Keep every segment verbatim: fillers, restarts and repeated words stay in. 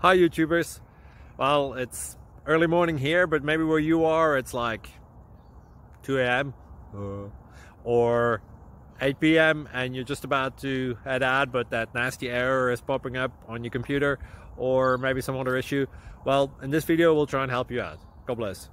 Hi YouTubers. Well, it's early morning here, but maybe where you are it's like two A M uh, or eight P M and you're just about to head out, but that nasty error is popping up on your computer, or maybe some other issue. Well, in this video we'll try and help you out. God bless.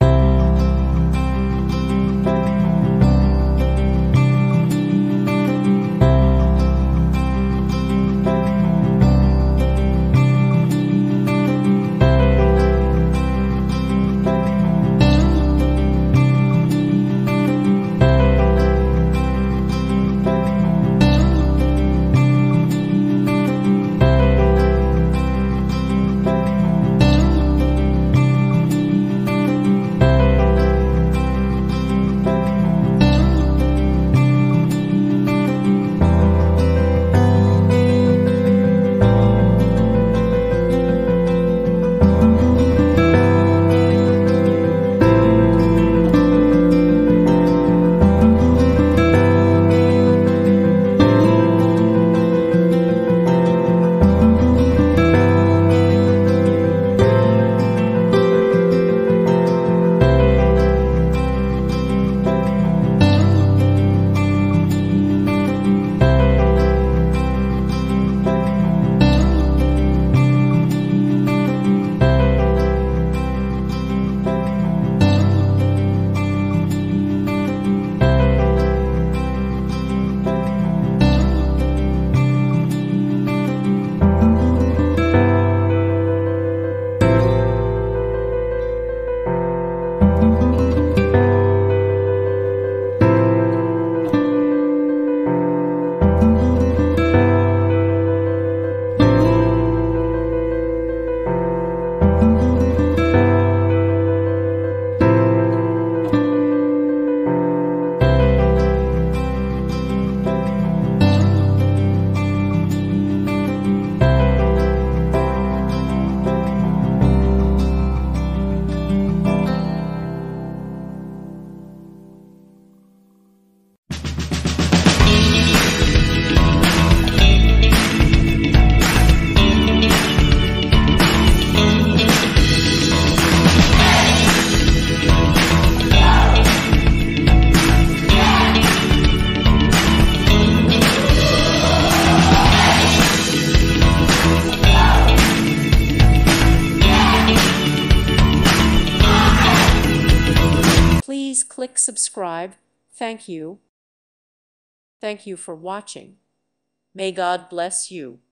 Please click subscribe. Thank you. Thank you for watching. May God bless you.